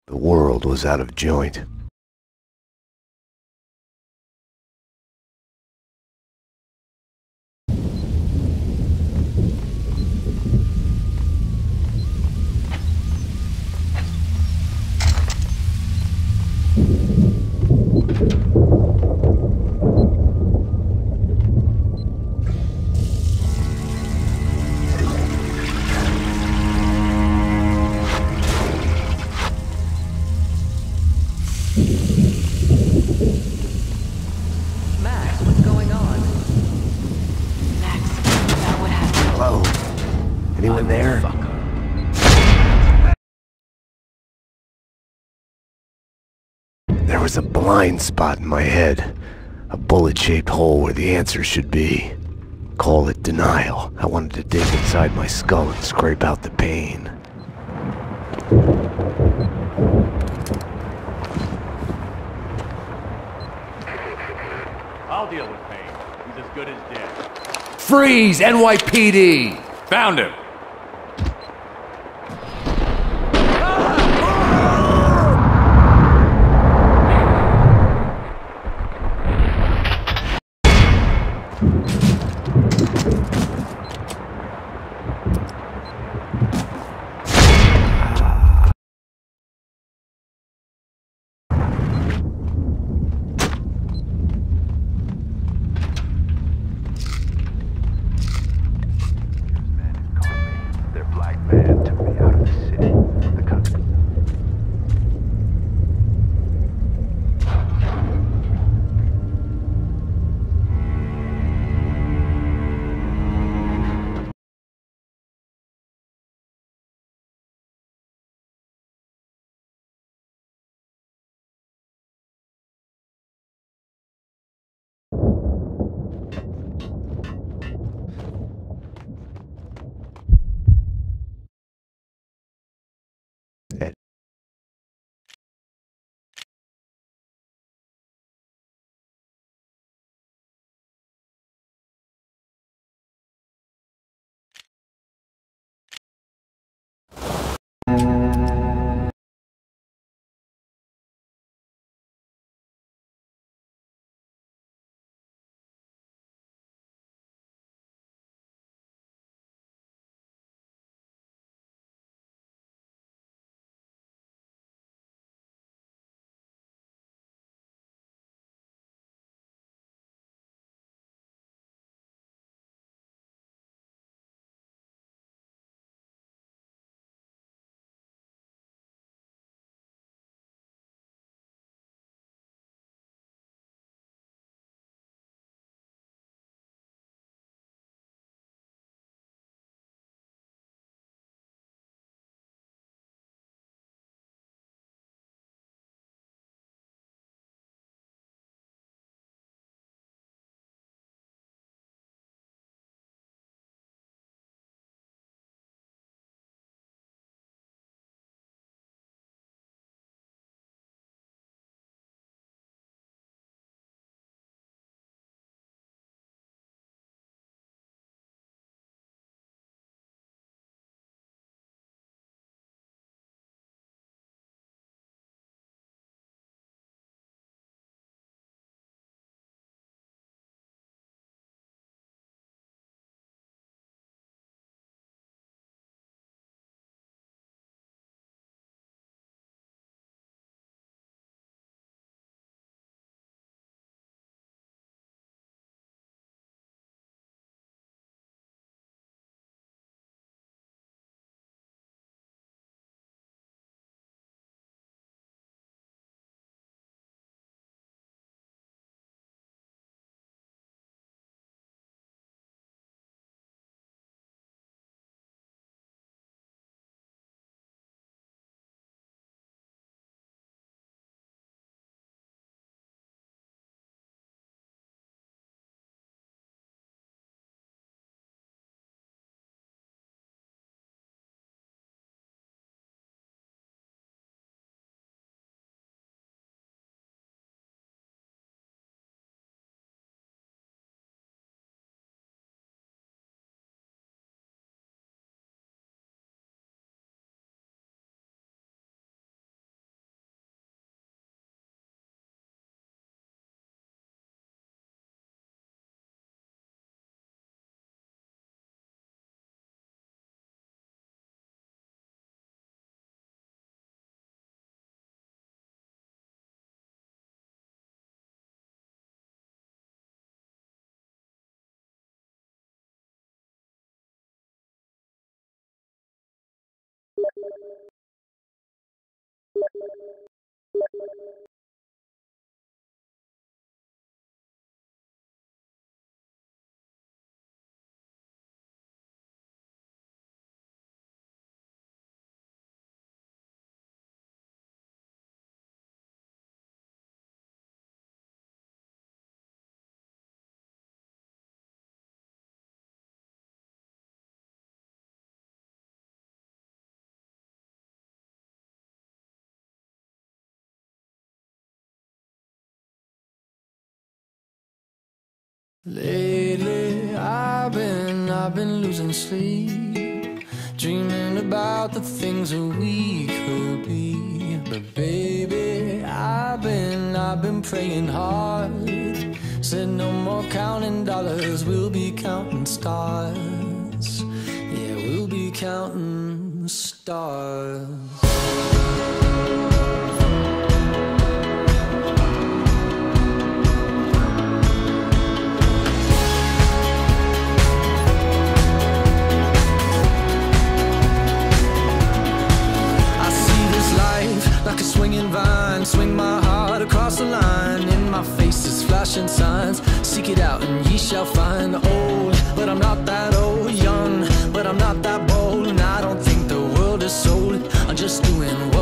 The world was out of joint. Max, what's going on? Max, is that what happened? Hello? Anyone there? There was a blind spot in my head. A bullet-shaped hole where the answer should be. Call it denial. I wanted to dig inside my skull and scrape out the pain. I'll deal with Payne. He's as good as dead. Freeze, NYPD! Found him! Their black man took me out of the city. The cops Lately, I've been losing sleep, dreaming about the things that we could be. But baby, I've been praying hard. Said no more counting dollars, we'll be counting stars. Yeah, we'll be counting stars. Like a swinging vine, swing my heart across the line. In my face is flashing signs. Seek it out and ye shall find. Old, but I'm not that old. Young, but I'm not that bold. And I don't think the world is sold. I'm just doing what